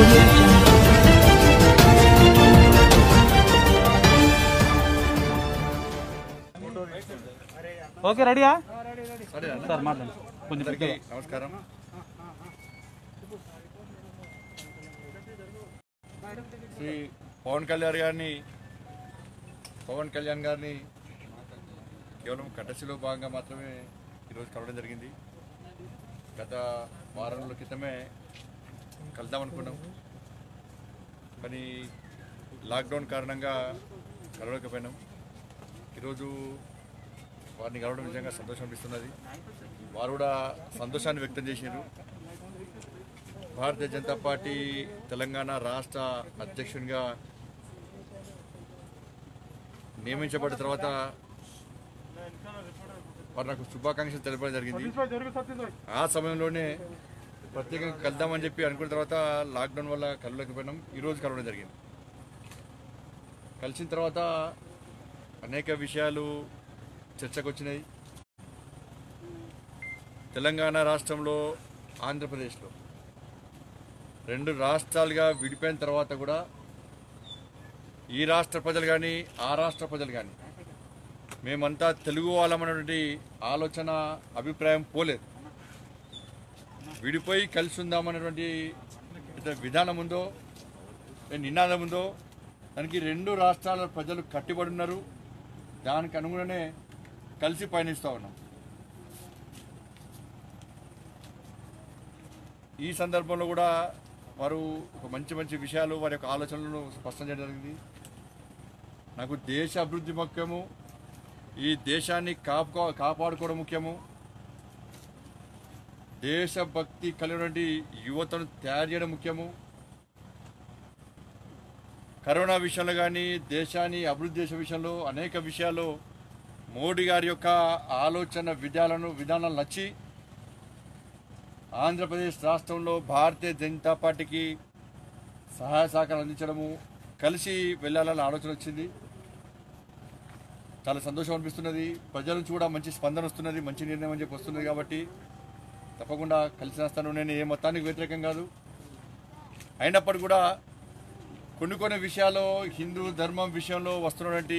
Audio Jungle. Okay రెడీయా sir మాట్లాడండి కొంచెం నమస్కారం. శ్రీ పవన్ కళ్యాణ్ గారిని కేవలం కట్టసిలో భాగంగా మాత్రమే ఈరోజు కలవడం జరిగింది. గత వారం రోజుల క్రితమే కలుద్దాం అనుకున్నాం, కానీ లాక్డౌన్ కారణంగా కలవలేకపోయినాం. ఈరోజు వారిని కలవడం నిజంగా సంతోషం అనిపిస్తున్నది. వారు కూడా సంతోషాన్ని వ్యక్తం చేశారు. భారతీయ జనతా పార్టీ తెలంగాణ రాష్ట్ర అధ్యక్షునిగా నియమించబడిన తర్వాత వారు నాకు శుభాకాంక్షలు తెలపడం జరిగింది. ఆ సమయంలోనే ప్రత్యేకంగా కలుద్దామని చెప్పి అనుకున్న తర్వాత లాక్డౌన్ వల్ల కలవలేకపోయినాం. ఈరోజు కలవడం జరిగింది. కలిసిన తర్వాత అనేక విషయాలు చర్చకు వచ్చినాయి. తెలంగాణ రాష్ట్రంలో, ఆంధ్రప్రదేశ్లో రెండు రాష్ట్రాలుగా విడిపోయిన తర్వాత కూడా ఈ రాష్ట్ర ప్రజలు కానీ ఆ రాష్ట్ర ప్రజలు కానీ మేమంతా తెలుగు వాళ్ళమన్నటువంటి ఆలోచన, అభిప్రాయం పోలేదు. విడిపోయి కలిసి ఉందామన్నటువంటి విధానం ఉందో, నినాదం ఉందో, దానికి రెండు రాష్ట్రాల ప్రజలు కట్టుబడి ఉన్నారు. దానికి అనుగుణనే కలిసి పయనిస్తూ ఉన్నాం. ఈ సందర్భంలో కూడా వారు ఒక మంచి విషయాలు, వారి యొక్క ఆలోచనలను స్పష్టం చేయడం జరిగింది. నాకు దేశ అభివృద్ధి ముఖ్యము, ఈ దేశాన్ని కాపాడుకోవడం ముఖ్యము, దేశభక్తి కలిగినటువంటి యువతను తయారు చేయడం ముఖ్యము, కరోనా విషయంలో కానీ దేశాన్ని అభివృద్ధి చేసే విషయంలో అనేక విషయాల్లో మోడీ గారి యొక్క ఆలోచన విధానాలు నచ్చి ఆంధ్రప్రదేశ్ రాష్ట్రంలో భారతీయ జనతా పార్టీకి సహాయ సహకారం అందించడము, కలిసి వెళ్ళాలన్న ఆలోచన వచ్చింది. చాలా సంతోషం అనిపిస్తున్నది. ప్రజల నుంచి కూడా మంచి స్పందన వస్తున్నది, మంచి నిర్ణయం అని చెప్పి వస్తున్నది. కాబట్టి తప్పకుండా కలిసి వస్తాను. నేను ఏ మొత్తానికి వ్యతిరేకం కాదు. అయినప్పటికీ కూడా కొన్ని విషయాల్లో, హిందూ ధర్మం విషయంలో వస్తున్నటువంటి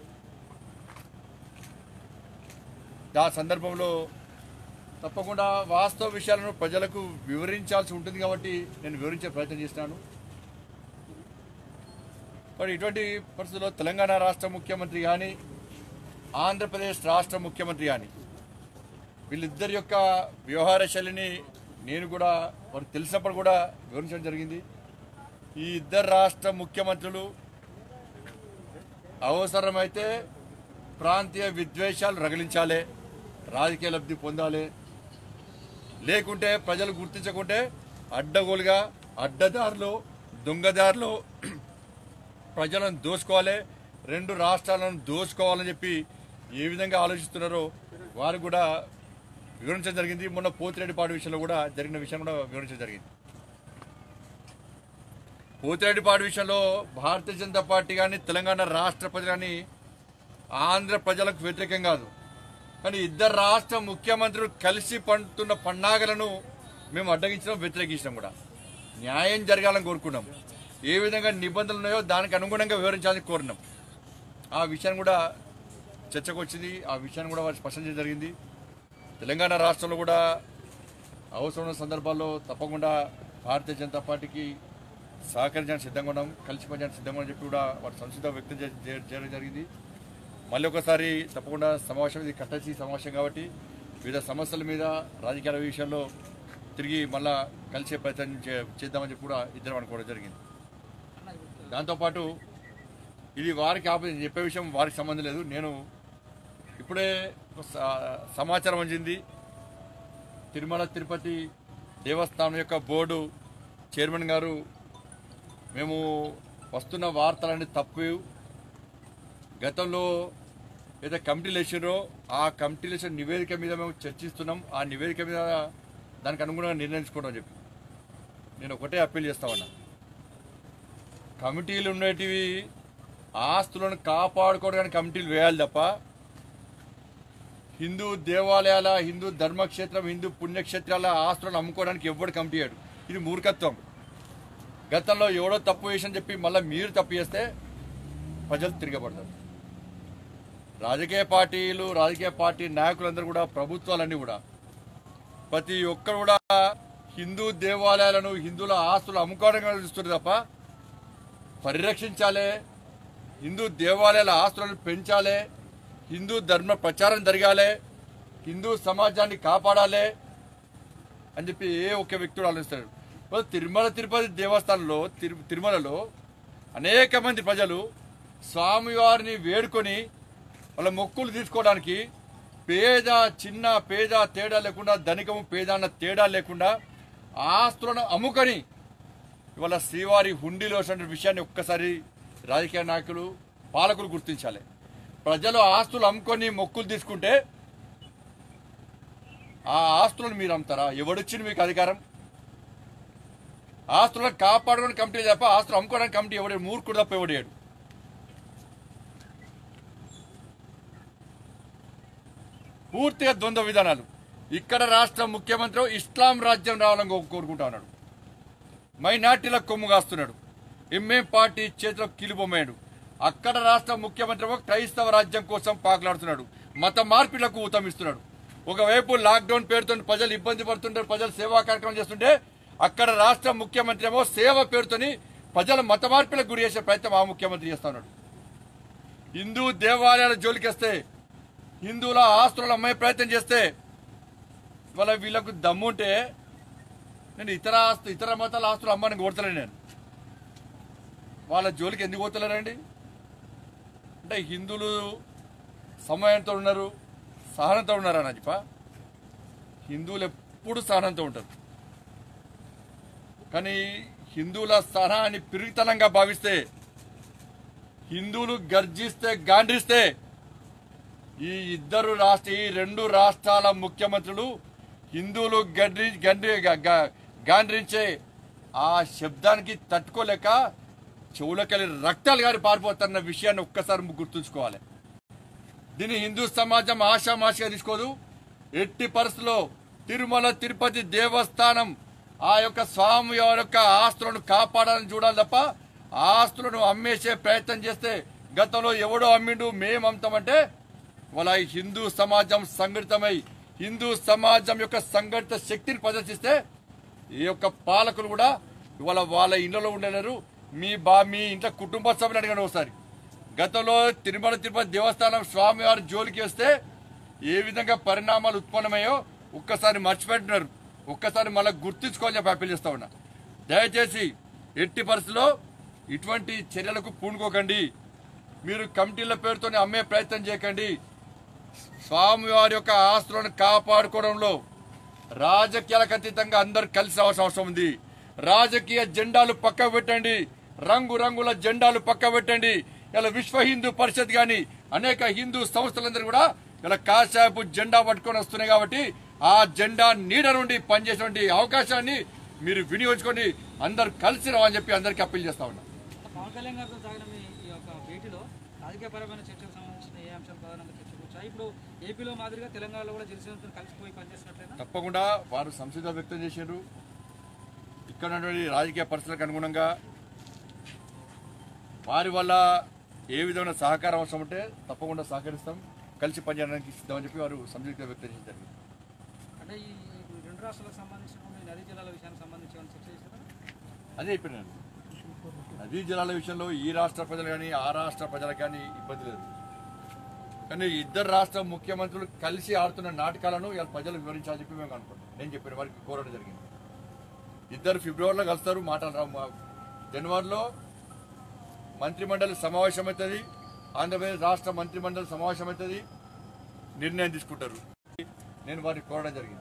ఆ సందర్భంలో తప్పకుండా వాస్తవ విషయాలను ప్రజలకు వివరించాల్సి ఉంటుంది. కాబట్టి నేను వివరించే ప్రయత్నం చేస్తున్నాను. మరి ఇటువంటి పరిస్థితుల్లో తెలంగాణ రాష్ట్ర ముఖ్యమంత్రి కానీ, ఆంధ్రప్రదేశ్ రాష్ట్ర ముఖ్యమంత్రి కానీ, వీళ్ళిద్దరి యొక్క వ్యవహార శైలిని నేను కూడా వారు తెలిసినప్పుడు కూడా వివరించడం జరిగింది. ఈ ఇద్దరు రాష్ట్ర ముఖ్యమంత్రులు అవసరమైతే ప్రాంతీయ విద్వేషాలు రగిలించాలి, రాజకీయ లబ్ధి పొందాలి, లేకుంటే ప్రజలు గుర్తించకుంటే అడ్డగోలుగా, అడ్డదారులు, దొంగదారులు ప్రజలను దోసుకోవాలి, రెండు రాష్ట్రాలను దోసుకోవాలని చెప్పి ఏ విధంగా ఆలోచిస్తున్నారో వారు కూడా వివరించడం జరిగింది. మొన్న పోతిరెడ్డిపాడు విషయంలో కూడా జరిగిన విషయం కూడా వివరించడం జరిగింది. పోతిరెడ్డిపాడు విషయంలో భారతీయ జనతా పార్టీ కానీ, తెలంగాణ రాష్ట్ర ప్రజలు కానీ ఆంధ్ర ప్రజలకు వ్యతిరేకం కాదు. కానీ ఇద్దరు రాష్ట్ర ముఖ్యమంత్రులు కలిసి పండుతున్న పన్నాగలను మేము అడ్డగించడం, వ్యతిరేకించడం కూడా న్యాయం జరగాలని కోరుకున్నాం. ఏ విధంగా నిబంధనలు ఉన్నాయో దానికి అనుగుణంగా వివరించాలని కోరినాం. ఆ విషయాన్ని కూడా చర్చకు వచ్చింది. ఆ విషయాన్ని కూడా వారు స్పష్టం చేయడం జరిగింది. తెలంగాణ రాష్ట్రంలో కూడా అవసరమైన సందర్భాల్లో తప్పకుండా భారతీయ జనతా పార్టీకి సహకరించడానికి సిద్ధంగా ఉన్నాం, కలిసి పనిచేయడానికి సిద్ధంగా అని చెప్పి కూడా వారు సంసిద్ధ వ్యక్తం చేయడం జరిగింది. మళ్ళీ ఒకసారి తప్పకుండా సమావేశం, ఇది కట్టసి సమావేశం కాబట్టి వివిధ సమస్యల మీద, రాజకీయాల విషయంలో తిరిగి మళ్ళా కలిసే ప్రయత్నం చేద్దామని చెప్పి కూడా ఇద్దరం అనుకోవడం జరిగింది. దాంతోపాటు ఇది వారికి చెప్పే విషయం వారికి సంబంధం లేదు. నేను ఇప్పుడే సమాచారం అందింది. తిరుమల తిరుపతి దేవస్థానం యొక్క బోర్డు చైర్మన్ గారు, మేము వస్తున్న వార్తలన్నీ తప్పు, గతంలో ఏదో కమిటీలు వేసారో ఆ కమిటీలు వేసిన నివేదిక మీద మేము చర్చిస్తున్నాం, ఆ నివేదిక మీద దానికి అనుగుణంగా నిర్ణయించుకోవడం అని చెప్పి నేను ఒకటే అప్పీల్ చేస్తా ఉన్నా. కమిటీలు ఉండేటివి ఆస్తులను కాపాడుకోవడానికి కమిటీలు వేయాలి తప్ప హిందూ దేవాలయాల, హిందూ ధర్మక్షేత్రం, హిందూ పుణ్యక్షేత్రాల ఆస్తులను అమ్ముకోవడానికి ఎవ్వడు కమిటీ చేయడు. ఇది మూర్ఖత్వం. గతంలో ఎవడో తప్పు చేసని చెప్పి మళ్ళీ మీరు తప్పు చేస్తే ప్రజలు తిరగబడతారు. రాజకీయ పార్టీలు, రాజకీయ పార్టీ నాయకులందరూ కూడా, ప్రభుత్వాలన్నీ కూడా ప్రతి ఒక్కరు కూడా హిందూ దేవాలయాలను, హిందువుల ఆస్తులు అమ్ముకోవడంగా చూస్తున్నారు తప్ప పరిరక్షించాలి, హిందూ దేవాలయాల ఆస్తులను పెంచాలి, హిందూ ధర్మ ప్రచారం జరగాలి, హిందూ సమాజాన్ని కాపాడాలి అని చెప్పి ఏ ఒక్క వ్యక్తుడు ఆలోచిస్తాడు. తిరుమల తిరుపతి దేవస్థానంలో, తిరుమలలో అనేక మంది ప్రజలు స్వామివారిని వేడుకొని వాళ్ళ మొక్కులు తీసుకోవడానికి పేద చిన్న పేద తేడా లేకుండా, ధనికము పేద అన్న తేడా లేకుండా ఆస్తులను అమ్ముకొని ఇవాళ శ్రీవారి హుండీలో వచ్చిన విషయాన్ని ఒక్కసారి రాజకీయ నాయకులు, పాలకులు గుర్తించాలి. ప్రజలు ఆస్తులు అమ్ముకొని మొక్కులు తీసుకుంటే ఆ ఆస్తులను మీరు అమ్ముతారా? ఎవడొచ్చింది మీకు అధికారం? ఆస్తులను కాపాడుకోవడానికి కమిటీ తప్ప ఆస్తులు అమ్ముకోవడానికి కమిటీ ఎవడే? మూర్ఖుడు తప్ప ఎవడేడు? పూర్తిగా ద్వంద్వ విధానాలు. ఇక్కడ రాష్ట్ర ముఖ్యమంత్రి ఇస్లాం రాజ్యం రావాలని కోరుకుంటా ఉన్నాడు, మైనార్టీల కొమ్ము కాస్తున్నాడు, ఎంఏం పార్టీ చేతిలో కిలుబొమ్మాడు. అక్కడ రాష్ట్ర ముఖ్యమంత్రి క్రైస్తవ రాజ్యం కోసం పాకులాడుతున్నాడు, మత మార్పిళ్లకు ఊతమిస్తున్నాడు. ఒకవైపు లాక్డౌన్ పేరుతో ప్రజలు ఇబ్బంది పడుతుంటారు, ప్రజలు సేవా కార్యక్రమం చేస్తుంటే అక్కడ రాష్ట్ర ముఖ్యమంత్రి ఏమో సేవ పేరుతోని ప్రజల మత మార్పిలకు గురి చేసే ప్రయత్నం ఆ ముఖ్యమంత్రి చేస్తా ఉన్నాడు. హిందూ దేవాలయాల జోలికేస్తే, హిందువుల ఆస్తులను అమ్మే ప్రయత్నం చేస్తే ఇవాళ వీళ్ళకు దమ్ముంటే నేను ఇతర మతాల ఆస్తులు అమ్మని కోరతలేను. నేను వాళ్ళ జోలికి ఎందుకు పోతలేరండి? అంటే హిందువులు సమయంతో ఉన్నారు, సహనంతో ఉన్నారా అని చెప్ప? హిందువులు ఎప్పుడు సహనంతో ఉంటారు, కానీ హిందువుల సహనాన్ని పిరిగితనంగా భావిస్తే, హిందువులు గర్జిస్తే, గాండ్రిస్తే ఈ రెండు రాష్ట్రాల ముఖ్యమంత్రులు హిందువులు గాండ్రించే ఆ శబ్దానికి తట్టుకోలేక చెవులకెళ్ళి రక్తాలు గారి పారిపోతారన్న విషయాన్ని ఒక్కసారి గుర్తుంచుకోవాలి. దీన్ని హిందూ సమాజం ఆషామాషిగా తీసుకోదు. ఎట్టి పరిస్థితుల్లో తిరుమల తిరుపతి దేవస్థానం ఆ యొక్క స్వామి యొక్క ఆస్తులను కాపాడాలని చూడాలి తప్ప ఆస్తులను అమ్మేసే ప్రయత్నం చేస్తే, గతంలో ఎవడో అమ్మిండు మేము అమ్ముతామంటే వాళ్ళ హిందూ సమాజం సంఘటితమై హిందూ సమాజం యొక్క సంఘటిత శక్తిని ప్రదర్శిస్తే ఈ యొక్క పాలకులు కూడా ఇవాళ వాళ్ళ ఇళ్లలో ఉండలేరు. మీ ఇంట్లో కుటుంబ సభ్యులు అడిగాను ఒకసారి. గతంలో తిరుమల తిరుపతి దేవస్థానం స్వామివారి జోలికి వస్తే ఏ విధంగా పరిణామాలు ఉత్పన్నమయ్యో ఒక్కసారి మర్చిపెట్టినారు. ఒక్కసారి మళ్ళీ గుర్తించుకోవాలని చెప్పి అప్పీల్ చేస్తా ఉన్నా. దయచేసి ఎట్టి పరిస్థితుల్లో ఇటువంటి చర్యలకు పూనుకోకండి. మీరు కమిటీల పేరుతోనే అమ్మే ప్రయత్నం చేయకండి. స్వామివారి యొక్క ఆస్తులను కాపాడుకోవడంలో రాజకీయాలకు అతీతంగా అందరు కలిసి అవసరం ఉంది. రాజకీయ జెండాలు పక్క పెట్టండి, రంగురంగుల జెండాలు పక్క పెట్టండి. ఇలా విశ్వ హిందూ పరిషత్ గాని అనేక హిందూ సంస్థలందరూ కూడా ఇలా కాశాపు జెండా పట్టుకొని వస్తున్నాయి. కాబట్టి ఆ జెండా నీడ నుండి పనిచేసేటువంటి అవకాశాన్ని మీరు వినియోగించుకొని అందరు కలిసి రావని చెప్పి అందరికీ అప్పీల్ చేస్తా ఉన్నా. పవన్ కళ్యాణ్ గారితో సాగిన ఈ యొక్క భేటీలో రాజకీయపరమైన చర్చలకు సంబంధించిన ఏ అంశాలు ప్రధానంగా చర్చకొచ్చాయి? ఇప్పుడు ఏపీలో మాదిరిగా తెలంగాణలో కూడా జనసేనతో కలిసిపోయి పనిచేసినట్లయినా తప్పకుండా వారు సంసిద్ధత వ్యక్తం చేశారు. ఇక్కడ ఉన్నటువంటి రాజకీయ పరిస్థితులకు అనుగుణంగా వారి వల్ల ఏ విధమైన సహకారం అవసరం ఉంటే తప్పకుండా సహకరిస్తాం, కలిసి పనిచేయడానికి సిద్ధమని చెప్పి వారు సంసిద్ధత వ్యక్తం చేశారు. అంటే ఈ రెండు రాష్ట్రాలకు సంబంధించిన నదీ జలాల విషయానికి సంబంధించి చర్చ చేశారా? అదే చెప్పినాను. నదీ జలాల విషయంలో ఈ రాష్ట్ర ప్రజలు కానీ ఆ రాష్ట్ర ప్రజలకు కానీ ఇబ్బంది లేదు. కానీ ఇద్దరు రాష్ట్ర ముఖ్యమంత్రులు కలిసి ఆడుతున్న నాటకాలను ఇలా ప్రజలు వివరించాలని చెప్పి మేము అనుకుంటాం. నేను చెప్పిన వారికి కోరడం జరిగింది. ఇద్దరు ఫిబ్రవరిలో కలుస్తారు, మాట్లాడరా. జనవరిలో మంత్రిమండలి సమావేశం అవుతుంది, ఆంధ్రప్రదేశ్ రాష్ట్ర మంత్రిమండలి సమావేశం అవుతుంది, నిర్ణయం తీసుకుంటారు. నేను వారికి కోరడం జరిగింది.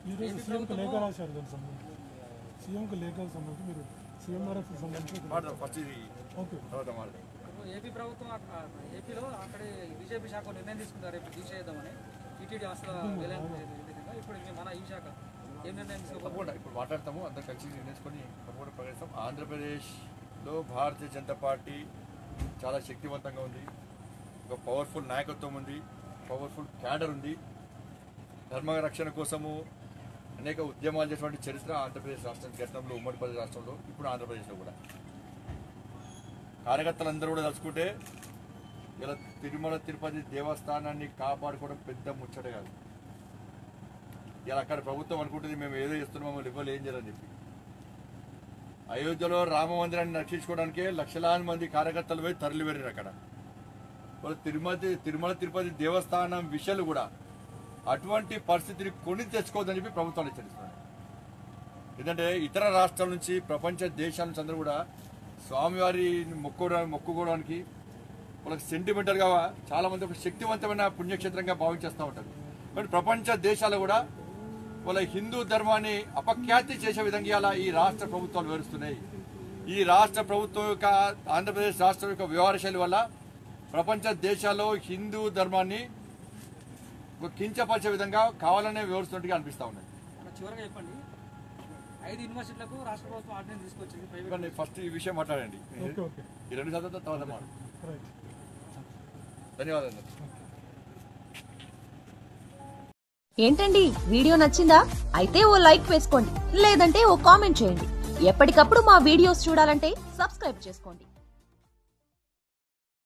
ఏపీ ప్రభుత్వం ఏపీలో అక్కడే బీజేపీ శాఖ నిర్ణయం తీసుకుంటారు రేపు తీసేద్దామని. టీటీడీ అసలు ఇప్పుడు మన ఈ శాఖ ఏం నిర్ణయం తీసుకోకుండా ఇప్పుడు మాట్లాడతాము, అందరు కలిసి నిర్ణయించుకొని తప్పకుండా ప్రకటిస్తాం. ఆంధ్రప్రదేశ్లో భారతీయ జనతా పార్టీ చాలా శక్తివంతంగా ఉంది, ఒక పవర్ఫుల్ నాయకత్వం ఉంది, పవర్ఫుల్ క్యాడర్ ఉంది. ధర్మ రక్షణ కోసము అనేక ఉద్యమాలు చేసినటువంటి చరిత్ర ఆంధ్రప్రదేశ్ రాష్ట్రం గతంలో ఉమ్మడి ప్రదేశ్ రాష్ట్రంలో ఇప్పుడు ఆంధ్రప్రదేశ్లో కూడా కార్యకర్తలందరూ కూడా తలుచుకుంటే ఇలా తిరుమల తిరుపతి దేవస్థానాన్ని కాపాడుకోవడం పెద్ద ముచ్చట కాదు. ఇలా అక్కడ ప్రభుత్వం అనుకుంటుంది మేము ఏదో చేస్తున్నాం మమ్మల్ని ఇవ్వలు ఏం చేయాలని చెప్పి. అయోధ్యలో రామ మందిరాన్ని రక్షించుకోవడానికే లక్షలాది మంది కార్యకర్తలు పోయి తరలి వెళ్ళారు. అక్కడ వాళ్ళు తిరుమల తిరుపతి దేవస్థానం విషయాలు కూడా అటువంటి పరిస్థితిని కొని తెచ్చుకోవద్దని చెప్పి ప్రభుత్వాలు హెచ్చరిస్తున్నారు. ఎందుకంటే ఇతర రాష్ట్రాల నుంచి ప్రపంచ దేశాల నుంచి అందరూ కూడా స్వామివారిని మొక్కుకోవడానికి వాళ్ళకి సెంటిమెంటల్గా చాలా మంది ఒక శక్తివంతమైన పుణ్యక్షేత్రంగా భావించేస్తూ ఉంటారు. కానీ ప్రపంచ దేశాలు కూడా వాళ్ళ హిందూ ధర్మాన్ని అపఖ్యాతి చేసే విధంగా అలా ఈ రాష్ట్ర ప్రభుత్వాలు వివరిస్తున్నాయి. ఈ రాష్ట్ర ప్రభుత్వం యొక్క ఆంధ్రప్రదేశ్ రాష్ట్రం యొక్క వ్యవహారశైలి వల్ల ప్రపంచ దేశాల్లో హిందూ ధర్మాన్ని కించపరిచే విధంగా కావాలనే వివరిస్తున్నట్టుగా అనిపిస్తూ ఉన్నాయి. చివరిగా చెప్పండి, 5 యూనివర్సిటీలకు రాష్ట్ర ప్రభుత్వం ఆర్డినెన్స్ తీసుకొచ్చింది. ఫస్ట్ ఈ విషయం మాట్లాడండి. ఈ 2 శాతం తర్వాత మాట. ధన్యవాదాలు. ఏంటండి వీడియో నచ్చిందా? అయితే ఓ లైక్ వేసుకోండి, లేదంటే ఓ కామెంట్ చేయండి. ఎప్పటికప్పుడు మా వీడియోస్ చూడాలంటే సబ్స్క్రైబ్ చేసుకోండి.